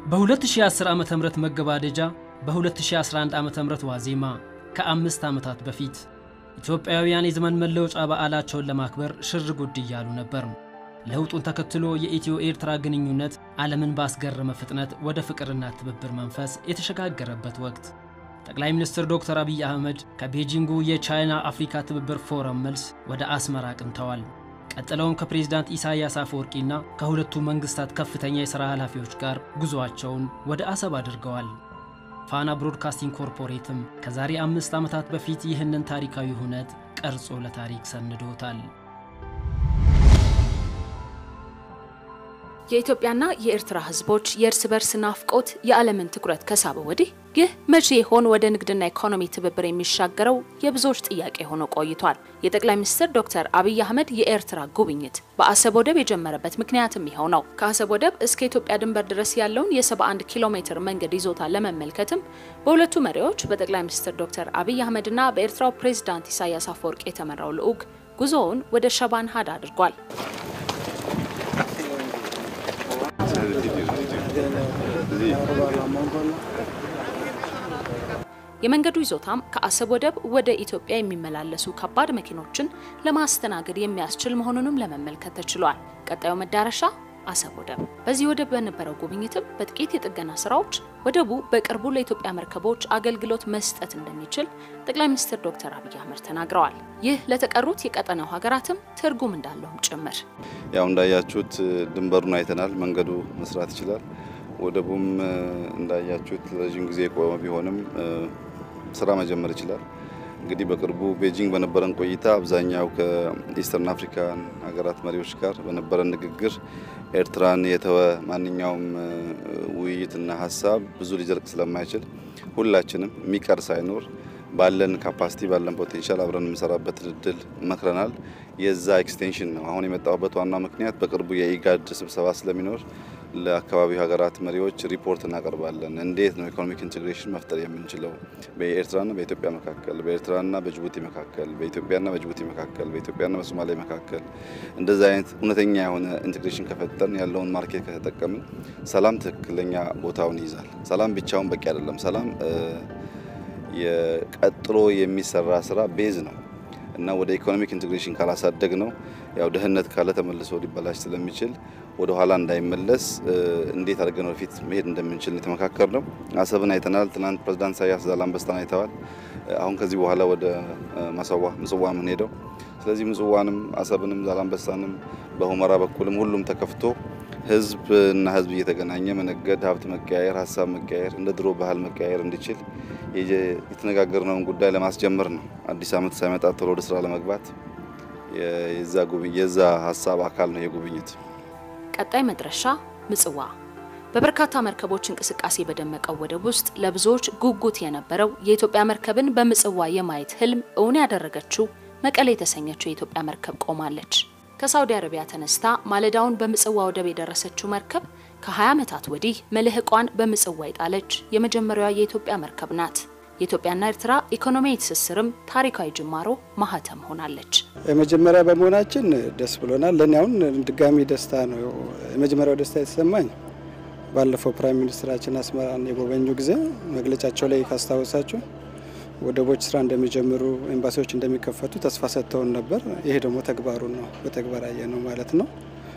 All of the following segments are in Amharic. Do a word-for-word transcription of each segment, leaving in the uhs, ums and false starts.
በ2010 ዓመተ ምህረት መገባደጃ በ2011 ዓመተ ምህረት ዋዜማ ከአምስት ዓመታት በፊት ኢትዮጵያውያን የዘመን መለወጫ በዓላቸውን ለማክበር ሽር ጉድ እያሉ ነበር። ለውጡን ተከትሎ የኢትዮ ኤርትራ ግንኙነት ዓለምን ባስገረመ ፍጥነት ወደ ፍቅርና ትብብር መንፈስ የተሸጋገረበት ወቅት ጠቅላይ ሚኒስትር ዶክተር አብይ አህመድ ከቤጂንጉ የቻይና አፍሪካ ትብብር ፎረም መልስ ወደ አስመራ አቅንተዋል። ቀጥለውም ከፕሬዝዳንት ኢሳያስ አፈወርቂና ከሁለቱ መንግስታት ከፍተኛ የሥራ ኃላፊዎች ጋር ጉዞአቸውን ወደ አሰብ አድርገዋል። ፋና ብሮድካስቲንግ ኮርፖሬትም ከዛሬ አምስት ዓመታት በፊት ይህንን ታሪካዊ ሁነት ቀርጾ ለታሪክ ሰንዶታል። የኢትዮጵያና የኤርትራ ህዝቦች የእርስ በርስ ናፍቆት የዓለምን ትኩረት ከሳበ ወዲህ ይህ መቼ ይሆን ወደ ንግድና ኢኮኖሚ ትብብር የሚሻገረው የብዙዎች ጥያቄ ሆኖ ቆይቷል። የጠቅላይ ሚኒስትር ዶክተር አብይ አህመድ የኤርትራ ጉብኝት በአሰብ ወደብ የጀመረበት ምክንያትም ይኸው ነው። ከአሰብ ወደብ እስከ ኢትዮጵያ ድንበር ድረስ ያለውን የሰባ አንድ ኪሎ ሜትር መንገድ ይዞታ ለመመልከትም በሁለቱ መሪዎች በጠቅላይ ሚኒስትር ዶክተር አብይ አህመድና በኤርትራው ፕሬዝዳንት ኢሳያስ አፈወርቂ የተመራው ልዑክ ጉዞውን ወደ ሸባን ሀድ አድርጓል። የመንገዱ ይዞታም ከአሰብ ወደብ ወደ ኢትዮጵያ የሚመላለሱ ከባድ መኪኖችን ለማስተናገድ የሚያስችል መሆኑንም ለመመልከት ተችሏል። ቀጣዩ መዳረሻ አሰብ ወደብ። በዚህ ወደብ በነበረው ጉብኝትም በጥቂት የጥገና ስራዎች ወደቡ በቅርቡ ለኢትዮጵያ መርከቦች አገልግሎት መስጠት እንደሚችል ጠቅላይ ሚኒስትር ዶክተር አብይ አህመድ ተናግረዋል። ይህ ለተቀሩት የቀጠናው ሀገራትም ትርጉም እንዳለውም ጭምር። ያው እንዳያችሁት ድንበሩን አይተናል። መንገዱ መስራት ይችላል። ወደቡም እንዳያችሁት ለረጅም ጊዜ ቆመ ቢሆንም ስራ መጀመር ይችላል። እንግዲህ በቅርቡ ቤጂንግ በነበረን ቆይታ አብዛኛው ከኢስተርን አፍሪካን ሀገራት መሪዎች ጋር በነበረን ንግግር ኤርትራን የተወ ማንኛውም ውይይትና ሐሳብ ብዙ ሊዘልቅ ስለማይችል ሁላችንም የሚቀር ሳይኖር ባለን ካፓሲቲ ባለን ፖቴንሻል አብረን እንሰራበት እድል መክረናል። የዛ ኤክስቴንሽን ነው አሁን የመጣውበት ዋና ምክንያት። በቅርቡ የኢጋድ ስብሰባ ስለሚኖር ለአካባቢው ሀገራት መሪዎች ሪፖርት እናቀርባለን። እንዴት ነው ኢኮኖሚክ ኢንቴግሬሽን መፍጠር የምንችለው በኤርትራና በኢትዮጵያ መካከል፣ በኤርትራና በጅቡቲ መካከል፣ በኢትዮጵያና በጅቡቲ መካከል፣ በኢትዮጵያና በሶማሊያ መካከል እንደዛ አይነት እውነተኛ የሆነ ኢንቴግሬሽን ከፈጠርን ያለውን ማርኬት ከተጠቀምን ሰላም ትክክለኛ ቦታውን ይይዛል። ሰላም ብቻውን በቂ አይደለም። ሰላም የቀጥሎ የሚሰራ ስራ ቤዝ ነው እና ወደ ኢኮኖሚክ ኢንቴግሬሽን ካላሳደግ ነው ያው ደህንነት ካለ ተመልሶ ሊበላሽ ስለሚችል ወደ ኋላ እንዳይመለስ እንዴት አድርገን ወደፊት መሄድ እንደምንችል የተመካከርነው። አሰብን አይተናል። ትናንት ፕሬዝዳንት ኢሳያስ ዛላምበሳን አይተዋል። አሁን ከዚህ በኋላ ወደ ማሰዋ ምጽዋ ምን ሄደው ስለዚህ ምጽዋንም አሰብንም ዛላምበሳንም በሁመራ በኩልም ሁሉም ተከፍቶ ህዝብና ህዝብ እየተገናኘ መነገድ፣ ሀብት መቀያየር፣ ሀሳብ መቀያየር፣ እንደ ድሮ ባህል መቀያየር እንዲችል የተነጋገርነውን ጉዳይ ለማስጀመር ነው። አዲስ ዓመት ሳይመጣ ቶሎ ወደ ስራ ለመግባት የዛ ጉብኝት የዛ ሐሳብ አካል ነው የጉብኝት። ቀጣይ መድረሻ ምጽዋ። በበርካታ መርከቦች እንቅስቃሴ በደመቀው ወደብ ውስጥ ለብዙዎች ጉጉት የነበረው የኢትዮጵያ መርከብን በምጽዋ የማየት ህልም እውን ያደረገችው መቀሌ የተሰኘችው የኢትዮጵያ መርከብ ቆማለች። ከሳውዲ አረቢያ ተነስታ ማለዳውን በምጽዋ ወደብ የደረሰችው መርከብ ከ20 ዓመታት ወዲህ መልህቋን በምጽዋ የጣለች የመጀመሪያዋ የኢትዮጵያ መርከብ ናት። የኢትዮጵያና ኤርትራ ኢኮኖሚያዊ ትስስርም ታሪካዊ ጅማሮ ማህተም ሆናለች። የመጀመሪያ በመሆናችን ደስ ብሎናል። ለኔ አሁን ድጋሚ ደስታ ነው። የመጀመሪያው ደስታ የተሰማኝ ባለፈው ፕራይም ሚኒስትራችን አስመራን የጎበኙ ጊዜ መግለጫቸው ላይ ካስታወሳችሁ ወደቦች ስራ እንደሚጀምሩ ኤምባሲዎች እንደሚከፈቱ ተስፋ ሰጥተውን ነበር። ይሄ ደግሞ ተግባሩ ነው፣ በተግባር ያየነው ማለት ነው።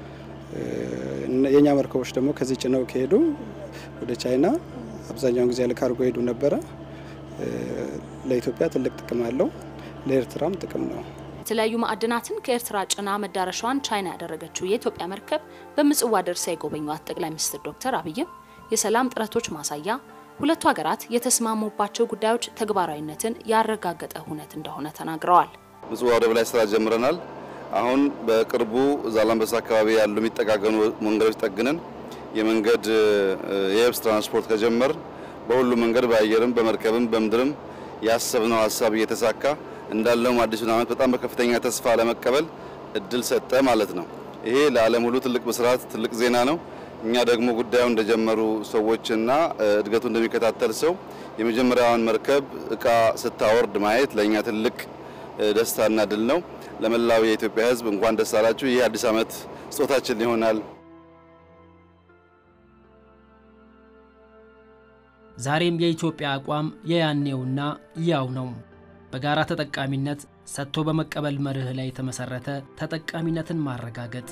የኛ መርከቦች ደግሞ ከዚህ ጭነው ከሄዱ ወደ ቻይና አብዛኛውን ጊዜ ለካርጎ ሄዱ ነበር። ለኢትዮጵያ ትልቅ ጥቅም አለው፣ ለኤርትራም ጥቅም ነው። የተለያዩ ማዕድናትን ከኤርትራ ጭና መዳረሻዋን ቻይና ያደረገችው የኢትዮጵያ መርከብ በምጽዋ ደርሳ የጎበኙት ጠቅላይ ሚኒስትር ዶክተር አብይም የሰላም ጥረቶች ማሳያ ሁለቱ ሀገራት የተስማሙባቸው ጉዳዮች ተግባራዊነትን ያረጋገጠ ሁነት እንደሆነ ተናግረዋል። ምጽዋ ወደብ ላይ ስራ ጀምረናል። አሁን በቅርቡ ዛላምበሳ አካባቢ ያሉ የሚጠጋገኑ መንገዶች ጠግነን የመንገድ የየብስ ትራንስፖርት ከጀመር በሁሉ መንገድ በአየርም በመርከብም በምድርም ያሰብነው ሐሳብ እየተሳካ እንዳለው አዲሱን ዓመት በጣም በከፍተኛ ተስፋ ለመቀበል እድል ሰጠ ማለት ነው። ይሄ ለዓለም ሁሉ ትልቅ ብስራት፣ ትልቅ ዜና ነው። እኛ ደግሞ ጉዳዩ እንደጀመሩ ሰዎችና እድገቱ እንደሚከታተል ሰው የመጀመሪያውን መርከብ እቃ ስታወርድ ማየት ለኛ ትልቅ ደስታና ድል ነው። ለመላው የኢትዮጵያ ሕዝብ እንኳን ደስ አላችሁ። ይሄ አዲስ ዓመት ስጦታችን ይሆናል። ዛሬም የኢትዮጵያ አቋም የያኔውና ያው ነው። በጋራ ተጠቃሚነት ሰጥቶ በመቀበል መርህ ላይ የተመሰረተ ተጠቃሚነትን ማረጋገጥ።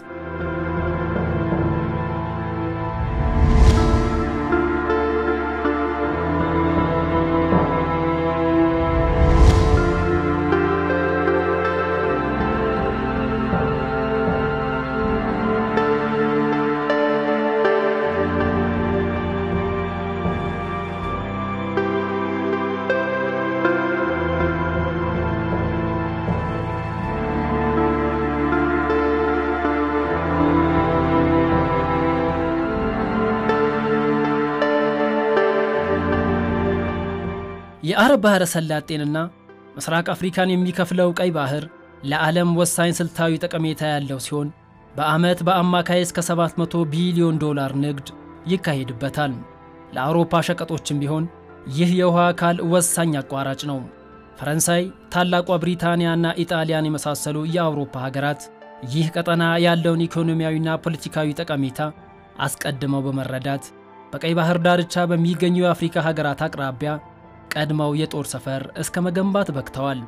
የአረብ ባህረ ሰላጤንና ምስራቅ አፍሪካን የሚከፍለው ቀይ ባህር ለዓለም ወሳኝ ስልታዊ ጠቀሜታ ያለው ሲሆን በአመት በአማካይ እስከ ሰባት መቶ ቢሊዮን ዶላር ንግድ ይካሄድበታል። ለአውሮፓ ሸቀጦችም ቢሆን ይህ የውሃ አካል ወሳኝ አቋራጭ ነው። ፈረንሳይ፣ ታላቋ ብሪታንያና ኢጣሊያን የመሳሰሉ የአውሮፓ ሀገራት ይህ ቀጠና ያለውን ኢኮኖሚያዊና ፖለቲካዊ ጠቀሜታ አስቀድመው በመረዳት በቀይ ባህር ዳርቻ በሚገኙ የአፍሪካ ሀገራት አቅራቢያ ቀድመው የጦር ሰፈር እስከ መገንባት በቅተዋል።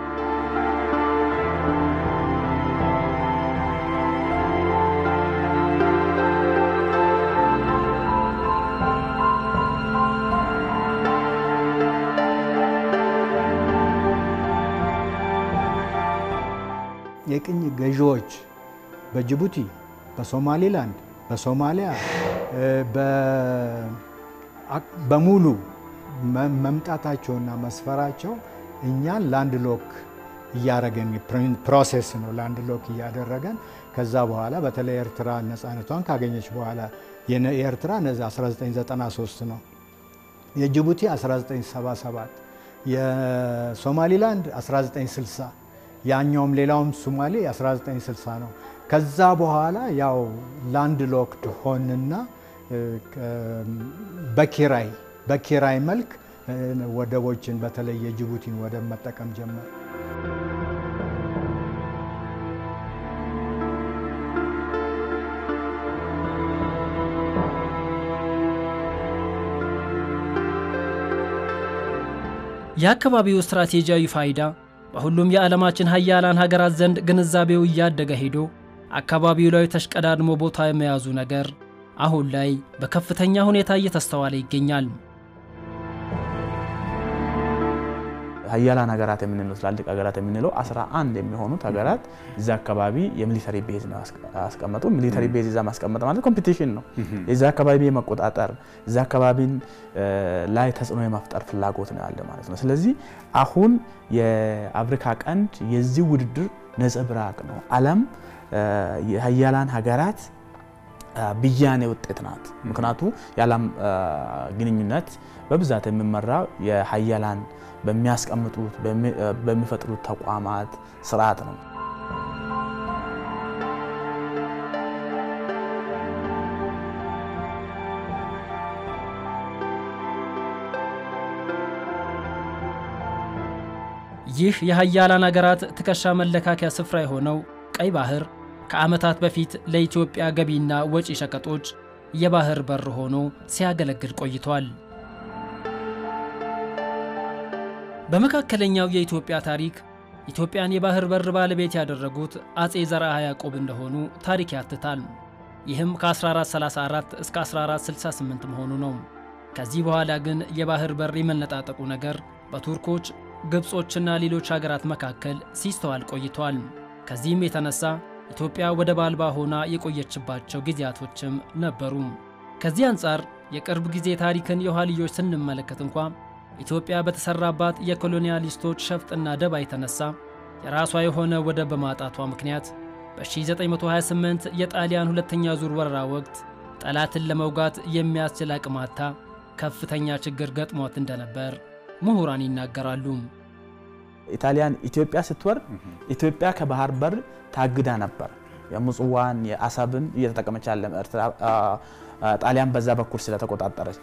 የቅኝ ገዢዎች በጅቡቲ፣ በሶማሊላንድ፣ በሶማሊያ በሙሉ መምጣታቸውና መስፈራቸው እኛን ላንድ ሎክ ያረገን ፕሮሰስ ነው። ላንድ ሎክ ያደረገን ከዛ በኋላ በተለይ ኤርትራ ነፃነቷን ካገኘች በኋላ የኤርትራ ነዛ አስራ ዘጠኝ ዘጠና ሶስት ነው፣ የጅቡቲ አስራ ዘጠኝ ሰባ ሰባት፣ የሶማሊላንድ አስራ ዘጠኝ ስልሳ፣ ያኛውም ሌላውም ሶማሌ አስራ ዘጠኝ ስልሳ ነው። ከዛ በኋላ ያው ላንድ ሎክድ ሆንና በኪራይ በኪራይ መልክ ወደቦችን በተለይ የጅቡቲን ወደብ መጠቀም ጀመረ። የአካባቢው ስትራቴጂያዊ ፋይዳ በሁሉም የዓለማችን ሀያላን ሀገራት ዘንድ ግንዛቤው እያደገ ሄዶ አካባቢው ላይ ተሽቀዳድሞ ቦታ የመያዙ ነገር አሁን ላይ በከፍተኛ ሁኔታ እየተስተዋለ ይገኛል። ሀያላን ሀገራት የምንለው ትላልቅ ሀገራት የምንለው አስራ አንድ የሚሆኑት ሀገራት እዛ አካባቢ የሚሊተሪ ቤዝ ነው ያስቀመጡ። ሚሊተሪ ቤዝ እዛ ማስቀመጥ ማለት ኮምፒቲሽን ነው። እዛ አካባቢ የመቆጣጠር እዛ አካባቢን ላይ ተጽዕኖ የመፍጠር ፍላጎት ነው ያለ ማለት ነው። ስለዚህ አሁን የአፍሪካ ቀንድ የዚህ ውድድር ነጸብራቅ ነው። ዓለም የሀያላን ሀገራት ብያኔ ውጤት ናት። ምክንያቱም የዓለም ግንኙነት በብዛት የሚመራው የሀያላን በሚያስቀምጡት በሚፈጥሩት ተቋማት ስርዓት ነው። ይህ የሀያላን ሀገራት ትከሻ መለካከያ ስፍራ የሆነው ቀይ ባህር ከዓመታት በፊት ለኢትዮጵያ ገቢና ወጪ ሸቀጦች የባህር በር ሆኖ ሲያገለግል ቆይቷል። በመካከለኛው የኢትዮጵያ ታሪክ ኢትዮጵያን የባህር በር ባለቤት ያደረጉት አጼ ዘርዓ ያዕቆብ እንደሆኑ ታሪክ ያትታል። ይህም ከ1434 እስከ አስራ አራት ስልሳ ስምንት መሆኑ ነው። ከዚህ በኋላ ግን የባህር በር የመነጣጠቁ ነገር በቱርኮች፣ ግብጾችና ሌሎች ሀገራት መካከል ሲስተዋል ቆይቷል። ከዚህም የተነሳ ኢትዮጵያ ወደብ አልባ ሆና የቆየችባቸው ጊዜያቶችም ነበሩ። ከዚህ አንጻር የቅርብ ጊዜ ታሪክን የኋልዮሽ ስንመለከት እንኳን ኢትዮጵያ በተሰራባት የኮሎኒያሊስቶች ሸፍጥና ደባ የተነሳ የራሷ የሆነ ወደብ በማጣቷ ምክንያት በ1928 የጣሊያን ሁለተኛ ዙር ወረራ ወቅት ጠላትን ለመውጋት የሚያስችል አቅም አጥታ ከፍተኛ ችግር ገጥሟት እንደነበር ምሁራን ይናገራሉ። ኢጣሊያን ኢትዮጵያ ስትወር ኢትዮጵያ ከባህር በር ታግዳ ነበር። የምጽዋን የአሰብን እየተጠቀመች ያለ ኤርትራ ጣሊያን በዛ በኩል ስለተቆጣጠረች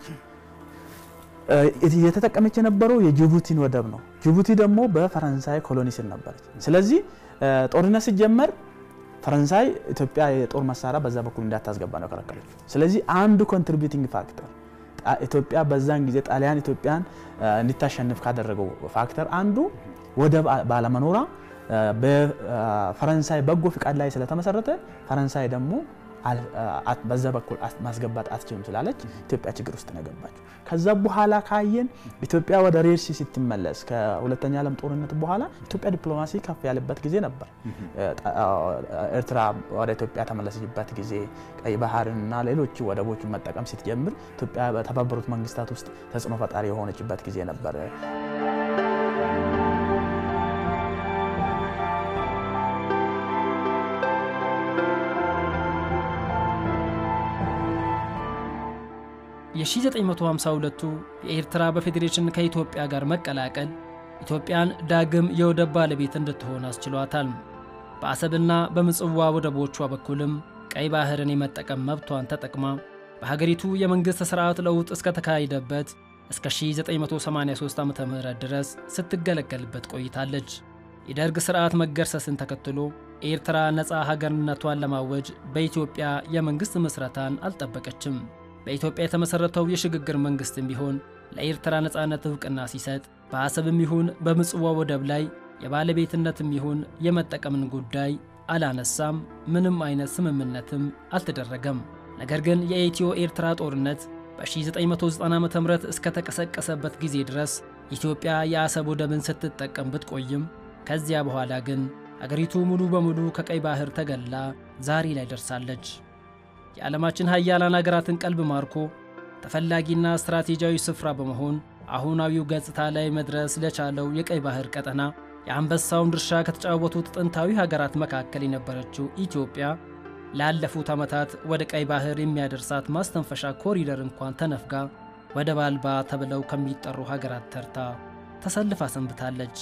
እየተጠቀመች የነበረው የጅቡቲን ወደብ ነው። ጅቡቲ ደግሞ በፈረንሳይ ኮሎኒ ስር ነበረች። ስለዚህ ጦርነት ሲጀመር ፈረንሳይ ኢትዮጵያ የጦር መሳሪያ በዛ በኩል እንዳታስገባ ነው ከለከለች። ስለዚህ አንዱ ኮንትሪቢዩቲንግ ፋክተር ኢትዮጵያ በዛን ጊዜ ጣሊያን ኢትዮጵያን እንድታሸንፍ ካደረገው ፋክተር አንዱ ወደብ ባለመኖሯ በፈረንሳይ በጎ ፍቃድ ላይ ስለተመሰረተ ፈረንሳይ ደግሞ በዛ በኩል ማስገባት አትችልም ስላለች ኢትዮጵያ ችግር ውስጥ ነገባችሁ። ከዛ በኋላ ካየን ኢትዮጵያ ወደ ሬድ ሲ ስትመለስ ከሁለተኛ ዓለም ጦርነት በኋላ ኢትዮጵያ ዲፕሎማሲ ከፍ ያለበት ጊዜ ነበር። ኤርትራ ወደ ኢትዮጵያ ተመለሰችበት ጊዜ ቀይ ባህርና ሌሎች ወደቦችን መጠቀም ስትጀምር ኢትዮጵያ በተባበሩት መንግስታት ውስጥ ተጽዕኖ ፈጣሪ የሆነችበት ጊዜ ነበር። የ1952ቱ የኤርትራ በፌዴሬሽን ከኢትዮጵያ ጋር መቀላቀል ኢትዮጵያን ዳግም የወደብ ባለቤት እንድትሆን አስችሏታል። በአሰብና በምጽዋ ወደቦቿ በኩልም ቀይ ባህርን የመጠቀም መብቷን ተጠቅማ በሀገሪቱ የመንግስት ሥርዓት ለውጥ እስከ ተካሄደበት እስከ ሺህ ዘጠኝ መቶ ሰማንያ ሦስት ዓመተ ምህረት ድረስ ስትገለገልበት ቆይታለች። የደርግ ሥርዓት መገርሰስን ተከትሎ ኤርትራ ነፃ ሀገርነቷን ለማወጅ በኢትዮጵያ የመንግስት ምስረታን አልጠበቀችም። በኢትዮጵያ የተመሰረተው የሽግግር መንግስትም ቢሆን ለኤርትራ ነፃነት ዕውቅና ሲሰጥ በአሰብም ይሁን በምጽዋ ወደብ ላይ የባለቤትነትም ይሁን የመጠቀምን ጉዳይ አላነሳም። ምንም አይነት ስምምነትም አልተደረገም። ነገር ግን የኢትዮ ኤርትራ ጦርነት በ1990 ዓመተ ምህረት እስከ ተቀሰቀሰበት ጊዜ ድረስ ኢትዮጵያ የአሰብ ወደብን ስትጠቀም ብትቆይም ከዚያ በኋላ ግን አገሪቱ ሙሉ በሙሉ ከቀይ ባህር ተገላ ዛሬ ላይ ደርሳለች። የዓለማችን ሀያላን አገራትን ቀልብ ማርኮ ተፈላጊና ስትራቴጂያዊ ስፍራ በመሆን አሁናዊው ገጽታ ላይ መድረስ ለቻለው የቀይ ባህር ቀጠና የአንበሳውን ድርሻ ከተጫወቱት ጥንታዊ ሀገራት መካከል የነበረችው ኢትዮጵያ ላለፉት ዓመታት ወደ ቀይ ባህር የሚያደርሳት ማስተንፈሻ ኮሪደር እንኳን ተነፍጋ ወደብ አልባ ተብለው ከሚጠሩ ሀገራት ተርታ ተሰልፋ ሰንብታለች።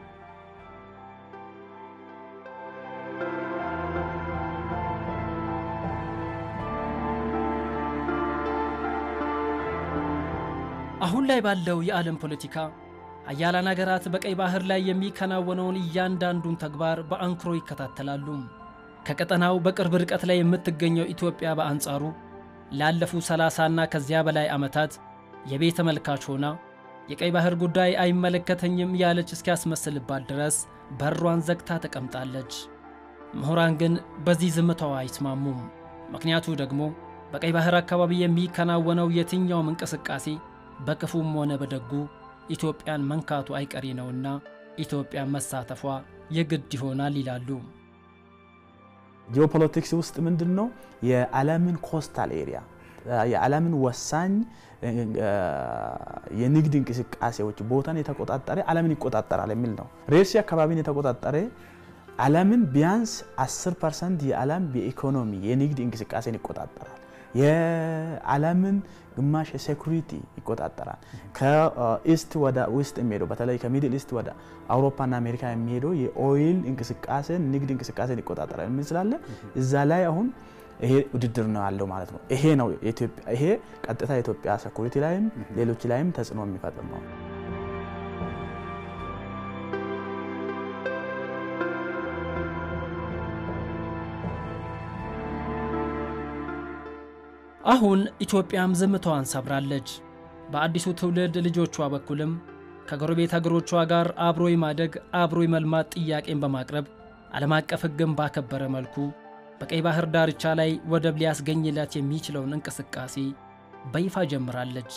አሁን ላይ ባለው የዓለም ፖለቲካ ሀያላን ሀገራት በቀይ ባህር ላይ የሚከናወነውን እያንዳንዱን ተግባር በአንክሮ ይከታተላሉ። ከቀጠናው በቅርብ ርቀት ላይ የምትገኘው ኢትዮጵያ በአንጻሩ ላለፉት ሰላሳና ከዚያ በላይ ዓመታት የቤት ተመልካች ሆና የቀይ ባህር ጉዳይ አይመለከተኝም ያለች እስኪያስመስልባት ድረስ በሯን ዘግታ ተቀምጣለች። ምሁራን ግን በዚህ ዝምታዋ አይስማሙም። ምክንያቱ ደግሞ በቀይ ባህር አካባቢ የሚከናወነው የትኛውም እንቅስቃሴ በክፉም ሆነ በደጉ ኢትዮጵያን መንካቱ አይቀሬ ነውና ኢትዮጵያን መሳተፏ የግድ ይሆናል ይላሉ። ጂኦፖለቲክስ ውስጥ ምንድነው የዓለምን ኮስታል ኤሪያ የዓለምን ወሳኝ የንግድ እንቅስቃሴዎች ቦታን የተቆጣጠረ ዓለምን ይቆጣጠራል የሚል ነው። ሬሲ አካባቢን የተቆጣጠረ ዓለምን ቢያንስ አስር ፐርሰንት የዓለም የኢኮኖሚ የንግድ እንቅስቃሴን ይቆጣጠራል። የዓለምን ግማሽ ሴኩሪቲ ይቆጣጠራል። ከኢስት ወደ ዌስት የሚሄደው በተለይ ከሚድል ኢስት ወደ አውሮፓና አሜሪካ የሚሄደው የኦይል እንቅስቃሴ ንግድ እንቅስቃሴን ይቆጣጠራል ምን ስላለ እዛ ላይ አሁን ይሄ ውድድር ነው ያለው ማለት ነው። ይሄ ነው ኢትዮጵያ ይሄ ቀጥታ ኢትዮጵያ ሴኩሪቲ ላይም ሌሎች ላይም ተጽዕኖ የሚፈጥር ነው። አሁን ኢትዮጵያም ዝምታዋን ሰብራለች። በአዲሱ ትውልድ ልጆቿ በኩልም ከጎረቤት ሀገሮቿ ጋር አብሮ የማደግ አብሮ የመልማት ጥያቄን በማቅረብ ዓለም አቀፍ ሕግን ባከበረ መልኩ በቀይ ባህር ዳርቻ ላይ ወደብ ሊያስገኝላት የሚችለውን እንቅስቃሴ በይፋ ጀምራለች።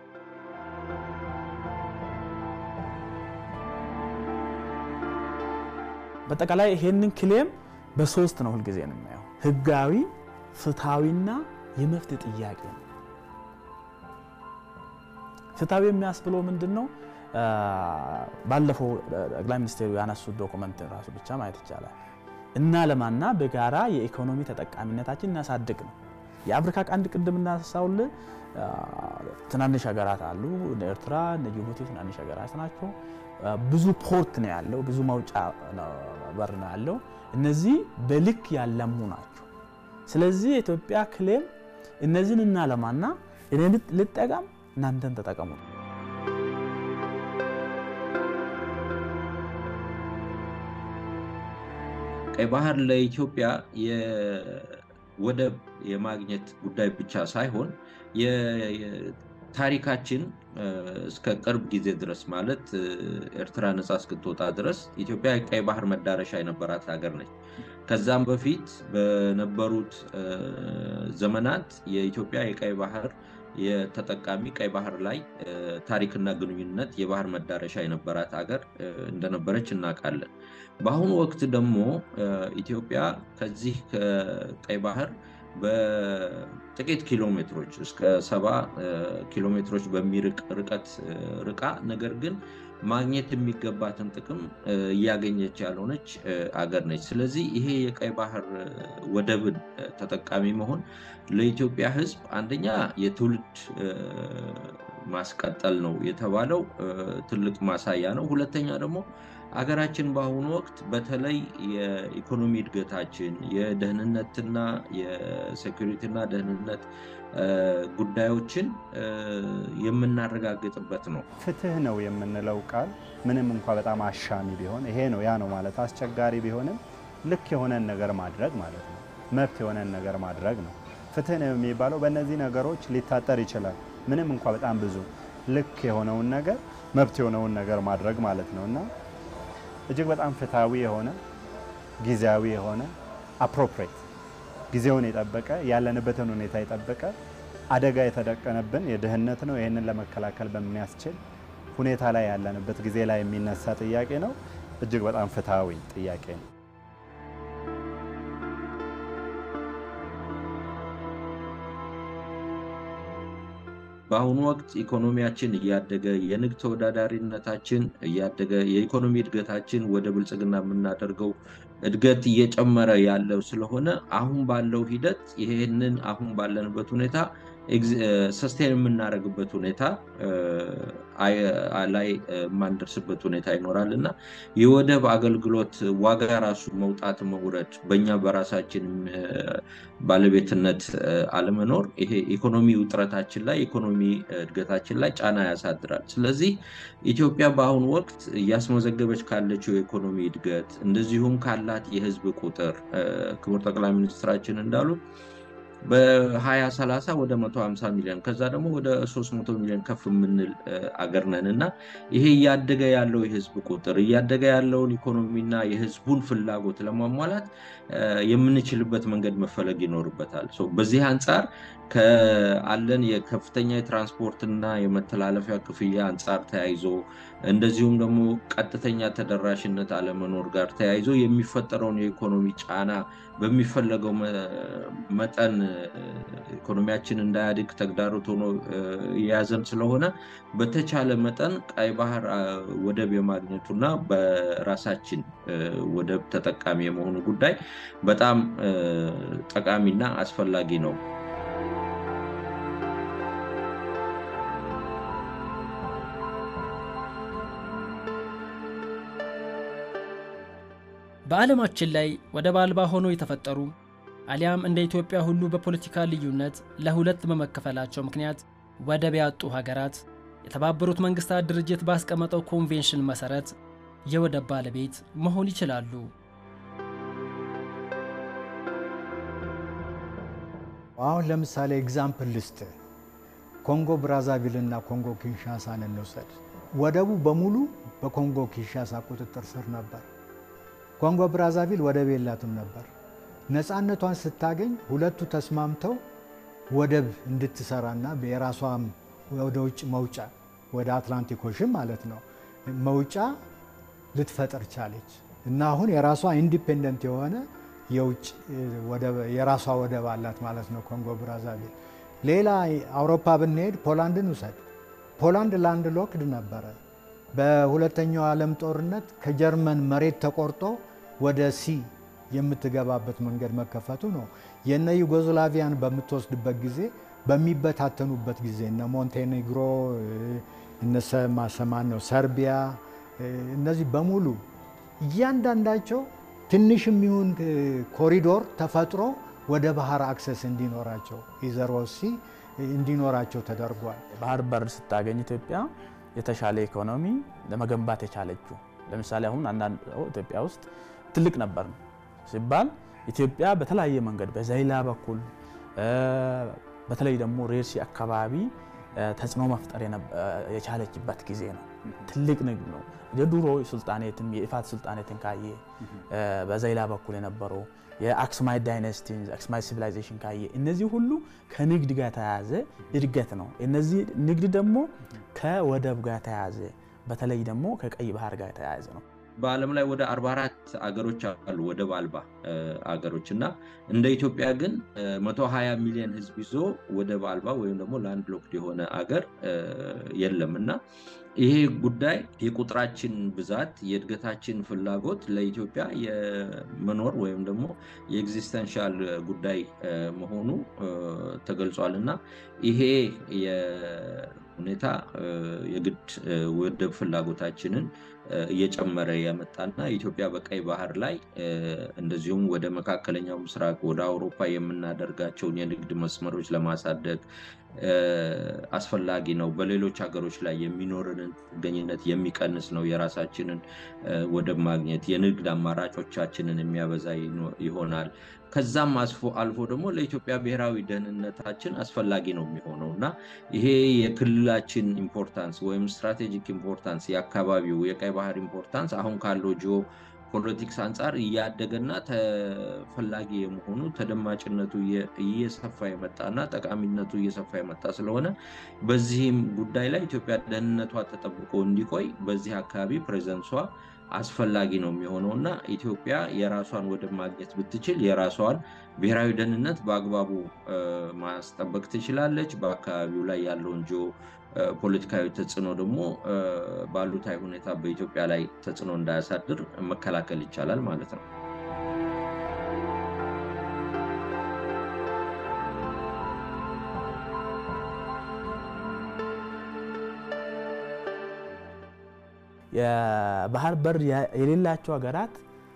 በጠቃላይ ይሄንን ክሌም በሶስት ነው ሁልጊዜ ነው የሚያየው ህጋዊ ፍትሃዊና የመፍት ጥያቄ ነው። ፍትሃዊ የሚያስብለው ምንድነው? ባለፈው ጠቅላይ ሚኒስትሩ ያነሱት ዶክመንት ራሱ ብቻ ማየት ይቻላል። እና ለማና በጋራ የኢኮኖሚ ተጠቃሚነታችን እናሳድግ ነው። የአፍሪካ ቀንድ ቅድም እናሳውል ትናንሽ ሀገራት አሉ ኤርትራ ጅቡቲ ትናንሽ ሀገራት ናቸው። ብዙ ፖርት ነው ያለው ብዙ ማውጫ በር ነው ያለው። እነዚህ በልክ ያለሙ ናቸው። ስለዚህ ኢትዮጵያ ክሌም እነዚህን እና ለማና እኔ ልጠቀም እናንተን ተጠቀሙ። ቀይ ባህር ለኢትዮጵያ የወደብ የማግኘት ጉዳይ ብቻ ሳይሆን በታሪካችን እስከ ቅርብ ጊዜ ድረስ ማለት ኤርትራ ነፃ እስክትወጣ ድረስ ኢትዮጵያ የቀይ ባህር መዳረሻ የነበራት ሀገር ነች። ከዛም በፊት በነበሩት ዘመናት የኢትዮጵያ የቀይ ባህር የተጠቃሚ ቀይ ባህር ላይ ታሪክና ግንኙነት የባህር መዳረሻ የነበራት ሀገር እንደነበረች እናውቃለን። በአሁኑ ወቅት ደግሞ ኢትዮጵያ ከዚህ ከቀይ ባህር በጥቂት ኪሎ ሜትሮች እስከ ሰባ ኪሎ ሜትሮች በሚርቅ ርቀት ርቃ ነገር ግን ማግኘት የሚገባትን ጥቅም እያገኘች ያልሆነች አገር ነች። ስለዚህ ይሄ የቀይ ባህር ወደብን ተጠቃሚ መሆን ለኢትዮጵያ ሕዝብ አንደኛ የትውልድ ማስቀጠል ነው የተባለው ትልቅ ማሳያ ነው። ሁለተኛ ደግሞ አገራችን በአሁኑ ወቅት በተለይ የኢኮኖሚ እድገታችን የደህንነትና የሴኩሪቲና ደህንነት ጉዳዮችን የምናረጋግጥበት ነው። ፍትህ ነው የምንለው ቃል ምንም እንኳን በጣም አሻሚ ቢሆን ይሄ ነው ያ ነው ማለት አስቸጋሪ ቢሆንም ልክ የሆነን ነገር ማድረግ ማለት ነው። መብት የሆነን ነገር ማድረግ ነው። ፍትህ ነው የሚባለው በእነዚህ ነገሮች ሊታጠር ይችላል። ምንም እንኳን በጣም ብዙ ልክ የሆነውን ነገር መብት የሆነውን ነገር ማድረግ ማለት ነውና እጅግ በጣም ፍትሃዊ የሆነ ጊዜያዊ የሆነ አፕሮፕሪየት ጊዜውን የጠበቀ ያለንበትን ሁኔታ የጠበቀ አደጋ የተደቀነብን የድህነት ነው። ይሄንን ለመከላከል በሚያስችል ሁኔታ ላይ ያለንበት ጊዜ ላይ የሚነሳ ጥያቄ ነው። እጅግ በጣም ፍትሃዊ ጥያቄ ነው። በአሁኑ ወቅት ኢኮኖሚያችን እያደገ የንግድ ተወዳዳሪነታችን እያደገ የኢኮኖሚ እድገታችን ወደ ብልጽግና የምናደርገው እድገት እየጨመረ ያለው ስለሆነ አሁን ባለው ሂደት ይሄንን አሁን ባለንበት ሁኔታ ሰስቴን የምናደርግበት ሁኔታ ላይ ማንደርስበት ሁኔታ ይኖራልና የወደብ አገልግሎት ዋጋ ራሱ መውጣት መውረድ በእኛ በራሳችን ባለቤትነት አለመኖር ይሄ ኢኮኖሚ ውጥረታችን ላይ ኢኮኖሚ እድገታችን ላይ ጫና ያሳድራል። ስለዚህ ኢትዮጵያ በአሁኑ ወቅት ያስመዘገበች ካለችው የኢኮኖሚ እድገት እንደዚሁም ካላት የህዝብ ቁጥር ክቡር ጠቅላይ ሚኒስትራችን እንዳሉት በሃያ ሰላሳ ወደ መቶ ሃምሳ ሚሊዮን ከዛ ደግሞ ወደ ሶስት መቶ ሚሊዮን ከፍ ምንል አገር ነንና ይሄ ያደገ ያለው የህዝብ ቁጥር ያደገ ያለውን ኢኮኖሚና የህዝቡን ፍላጎት ለማሟላት የምንችልበት መንገድ መፈለግ ይኖርበታል። ሶ በዚህ አንፃር ከአለን የከፍተኛ የትራንስፖርትና የመተላለፊያ ክፍያ አንፃር ተያይዞ እንደዚሁም ደግሞ ቀጥተኛ ተደራሽነት አለመኖር ጋር ተያይዞ የሚፈጠረውን የኢኮኖሚ ጫና በሚፈለገው መጠን ኢኮኖሚያችን እንዳያድግ ተግዳሮት ሆኖ የያዘን ስለሆነ በተቻለ መጠን ቀይ ባህር ወደብ የማግኘቱና በራሳችን ወደብ ተጠቃሚ የመሆኑ ጉዳይ በጣም ጠቃሚና አስፈላጊ ነው። በዓለማችን ላይ ወደብ አልባ ሆነው የተፈጠሩ አሊያም እንደ ኢትዮጵያ ሁሉ በፖለቲካ ልዩነት ለሁለት በመከፈላቸው ምክንያት ወደብ ያጡ ሀገራት የተባበሩት መንግስታት ድርጅት ባስቀመጠው ኮንቬንሽን መሰረት የወደብ ባለቤት መሆን ይችላሉ። አሁን ለምሳሌ ኤግዛምፕል ሊስት ኮንጎ ብራዛቪል እና ኮንጎ ኪንሻሳን እንውሰድ። ወደቡ በሙሉ በኮንጎ ኪንሻሳ ቁጥጥር ስር ነበር። ኮንጎ ብራዛቪል ወደብ የላትም ነበር። ነፃነቷን ስታገኝ ሁለቱ ተስማምተው ወደብ እንድትሰራና በራሷም ወደ ውጭ መውጫ ወደ አትላንቲክ ኦሽን ማለት ነው መውጫ ልትፈጥር ቻለች እና አሁን የራሷ ኢንዲፔንደንት የሆነ የውጭ ወደብ የራሷ ወደብ አላት ማለት ነው ኮንጎ ብራዛቪል። ሌላ አውሮፓ ብንሄድ ፖላንድን ውሰድ። ፖላንድ ላንድ ሎክድ ነበረ። በሁለተኛው ዓለም ጦርነት ከጀርመን መሬት ተቆርጦ ወደ ሲ የምትገባበት መንገድ መከፈቱ ነው። የነ ዩጎዝላቪያን በምትወስድበት ጊዜ በሚበታተኑበት ጊዜ እነ ሞንቴኔግሮ እነ ሰማሰማን ነው ሰርቢያ እነዚህ በሙሉ እያንዳንዳቸው ትንሽም ይሁን ኮሪዶር ተፈጥሮ ወደ ባህር አክሰስ እንዲኖራቸው ኢዘሮሲ እንዲኖራቸው ተደርጓል። ባህር በር ስታገኝ ኢትዮጵያ የተሻለ ኢኮኖሚ ለመገንባት የቻለችው ለምሳሌ አሁን አንዳንድ ኢትዮጵያ ውስጥ ትልቅ ነበር ሲባል ኢትዮጵያ በተለያየ መንገድ በዛይላ በኩል በተለይ ደግሞ ሬርሲ አካባቢ ተጽዕኖ መፍጠር የቻለችበት ጊዜ ነው። ትልቅ ንግድ ነው። የድሮ ሱልጣኔትም የኢፋት ሱልጣኔትን ካየ በዘይላ በኩል የነበረው የአክሱማይት ዳይናስቲ አክሱማይት ሲቪላይዜሽን ካየ እነዚህ ሁሉ ከንግድ ጋር ተያያዘ እድገት ነው። እነዚህ ንግድ ደግሞ ከወደብ ጋር ተያያዘ በተለይ ደግሞ ከቀይ ባህር ጋር ተያያዘ ነው። በዓለም ላይ ወደ አርባ አራት አገሮች አሉ ወደብ አልባ አገሮች እና እንደ ኢትዮጵያ ግን መቶ ሃያ ሚሊዮን ህዝብ ይዞ ወደብ አልባ ወይም ደግሞ ላንድ ሎክድ የሆነ አገር የለምና ይሄ ጉዳይ የቁጥራችን ብዛት የእድገታችን ፍላጎት ለኢትዮጵያ የመኖር ወይም ደግሞ የኤግዚስተንሻል ጉዳይ መሆኑ ተገልጿልና ይሄ የሁኔታ የግድ ወደብ ፍላጎታችንን እየጨመረ ያመጣና ኢትዮጵያ በቀይ ባህር ላይ እንደዚሁም ወደ መካከለኛው ምስራቅ ወደ አውሮፓ የምናደርጋቸውን የንግድ መስመሮች ለማሳደግ አስፈላጊ ነው። በሌሎች ሀገሮች ላይ የሚኖርንን ጥገኝነት የሚቀንስ ነው። የራሳችንን ወደብ ማግኘት የንግድ አማራጮቻችንን የሚያበዛ ይሆናል። ከዛም አልፎ አልፎ ደግሞ ለኢትዮጵያ ብሔራዊ ደህንነታችን አስፈላጊ ነው የሚሆነውና ይሄ የክልላችን ኢምፖርታንስ ወይም ስትራቴጂክ ኢምፖርታንስ የአካባቢው የቀይ ባህር ኢምፖርታንስ አሁን ካለው ጂኦ ፖለቲክስ አንፃር እያደገና ተፈላጊ የመሆኑ ተደማጭነቱ እየሰፋ የመጣና ጠቃሚነቱ እየሰፋ የመጣ ስለሆነ በዚህም ጉዳይ ላይ ኢትዮጵያ ደህንነቷ ተጠብቆ እንዲቆይ በዚህ አካባቢ ፕሬዘንሷ አስፈላጊ ነው የሚሆነውና ኢትዮጵያ የራሷን ወደብ ማግኘት ብትችል የራሷን ብሔራዊ ደህንነት በአግባቡ ማስጠበቅ ትችላለች። በአካባቢው ላይ ያለውን ጂኦ ፖለቲካዊ ተጽዕኖ ደግሞ ባሉታዊ ሁኔታ በኢትዮጵያ ላይ ተጽዕኖ እንዳያሳድር መከላከል ይቻላል ማለት ነው። የባህር በር የሌላቸው ሀገራት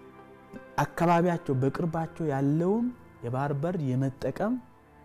አካባቢያቸው በቅርባቸው ያለውን የባህር በር የመጠቀም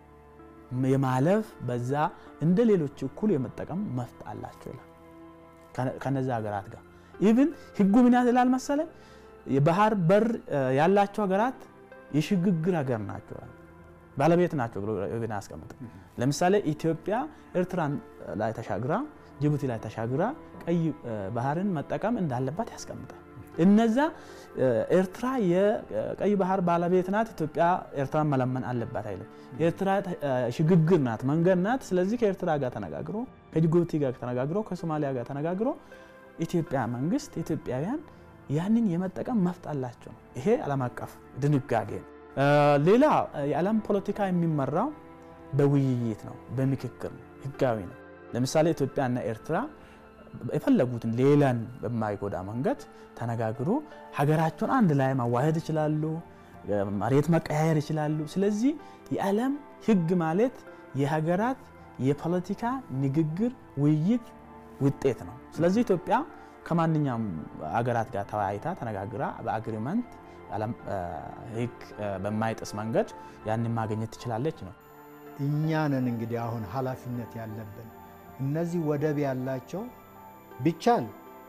የማለፍ በዛ እንደ ሌሎች እኩል የመጠቀም መፍት አላቸው ይላል ከነዛ ሀገራት ጋር ኢቭን ህጉ ምን ያላል መሰለ የባህር በር ያላቸው ሀገራት የሽግግር ሀገር ናቸው ባለቤት ናቸው ብሎ ኢቭን አስቀምጠ ለምሳሌ ኢትዮጵያ ኤርትራን ላይ ተሻግራ ጅቡቲ ላይ ተሻግራ ቀይ ባህርን መጠቀም እንዳለባት ያስቀምጣል። እነዛ ኤርትራ የቀይ ባህር ባለቤት ናት ኢትዮጵያ ኤርትራን መለመን አለባት አይደል? ኤርትራ ሽግግር ናት መንገድ ናት። ስለዚህ ከኤርትራ ጋር ተነጋግሮ ከጅቡቲ ጋር ተነጋግሮ ከሶማሊያ ጋር ተነጋግሮ ኢትዮጵያ መንግስት ኢትዮጵያውያን ያንን የመጠቀም መፍት አላቸው። ይሄ ዓለም አቀፍ ድንጋጌ ነው። ሌላ የዓለም ፖለቲካ የሚመራው በውይይት ነው፣ በምክክር ነው፣ ህጋዊ ነው። ለምሳሌ ኢትዮጵያና ኤርትራ የፈለጉትን ሌላን በማይጎዳ መንገድ ተነጋግሮ ሀገራቸውን አንድ ላይ ማዋሃድ ይችላሉ፣ መሬት መቀያየር ይችላሉ። ስለዚህ የዓለም ህግ ማለት የሀገራት የፖለቲካ ንግግር ውይይት ውጤት ነው። ስለዚህ ኢትዮጵያ ከማንኛውም ሀገራት ጋር ተወያይታ ተነጋግራ በአግሪመንት ዓለም ህግ በማይጥስ መንገድ ያንን ማግኘት ትችላለች ነው። እኛ ነን እንግዲህ አሁን ኃላፊነት ያለብን እነዚህ ወደብ ያላቸው ቢቻል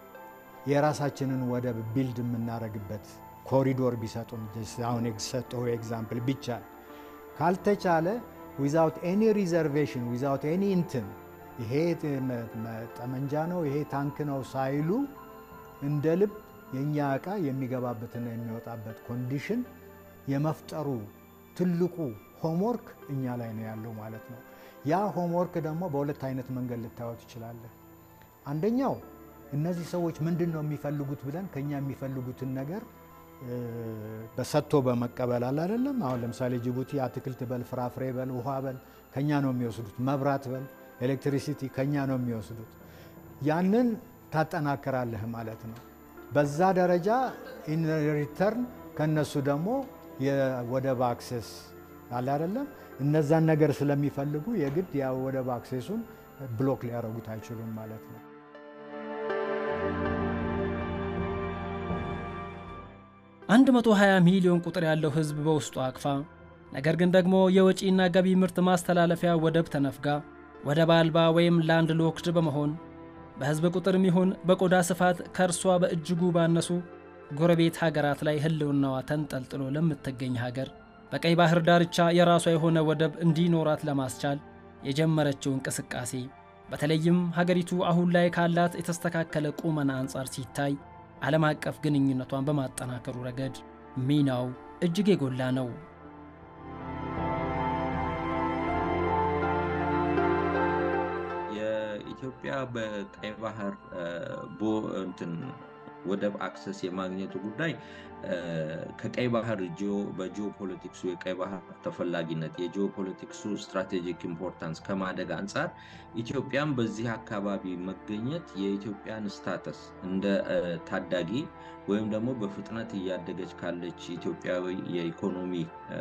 የራሳችንን ወደብ ቢልድ የምናረግበት ኮሪዶር ቢሰጡን አሁን ኤግዛምፕል ኤግዛምፕል ቢቻል ካልተቻለ without any reservation without any እንትን ይሄ ጠመንጃ ነው ይሄ ታንክ ነው ሳይሉ እንደ ልብ የኛ አቃ የሚገባበትና የሚወጣበት ኮንዲሽን የመፍጠሩ ትልቁ ሆምወርክ እኛ ላይ ነው ያለው ማለት ነው። ያ ሆምወርክ ደግሞ በሁለት አይነት መንገድ ልታዩት ይችላል። አንደኛው እነዚህ ሰዎች ምንድነው የሚፈልጉት ብለን ከኛ የሚፈልጉትን ነገር በሰጥቶ በመቀበል አለ አይደለም። አሁን ለምሳሌ ጅቡቲ አትክልት በል ፍራፍሬ በል ውሃ በል ከኛ ነው የሚወስዱት፣ መብራት በል ኤሌክትሪሲቲ ከኛ ነው የሚወስዱት። ያንን ታጠናከራለህ ማለት ነው። በዛ ደረጃ ኢን ሪተርን ከነሱ ደግሞ የወደብ አክሰስ አለ አይደለም። እነዛን ነገር ስለሚፈልጉ የግድ ያ ወደብ አክሰሱን ብሎክ ሊያረጉት አይችሉም ማለት ነው። አንድ መቶ ሃያ ሚሊዮን ቁጥር ያለው ህዝብ በውስጡ አቅፋ ነገር ግን ደግሞ የወጪና ገቢ ምርት ማስተላለፊያ ወደብ ተነፍጋ ወደብ አልባ ወይም ላንድ ሎክድ በመሆን በህዝብ ቁጥርም ይሁን በቆዳ ስፋት ከርሷ በእጅጉ ባነሱ ጎረቤት ሀገራት ላይ ህልውናዋ ተንጠልጥሎ ለምትገኝ ሀገር በቀይ ባህር ዳርቻ የራሷ የሆነ ወደብ እንዲኖራት ለማስቻል የጀመረችው እንቅስቃሴ በተለይም ሀገሪቱ አሁን ላይ ካላት የተስተካከለ ቁመና አንጻር ሲታይ ዓለም አቀፍ ግንኙነቷን በማጠናከሩ ረገድ ሚናው እጅግ የጎላ ነው። የኢትዮጵያ በቀይ ባህር ቦ እንትን ወደብ አክሰስ የማግኘቱ ጉዳይ ከቀይ ባህር ጂኦ በጂኦፖለቲክሱ የቀይ ባህር ተፈላጊነት የጂኦፖለቲክሱ ስትራቴጂክ ኢምፖርታንስ ከማደግ አንጻር ኢትዮጵያን በዚህ አካባቢ መገኘት የኢትዮጵያን ስታተስ እንደ ታዳጊ ወይም ደግሞ በፍጥነት እያደገች ካለች ኢትዮጵያዊ የኢኮኖሚ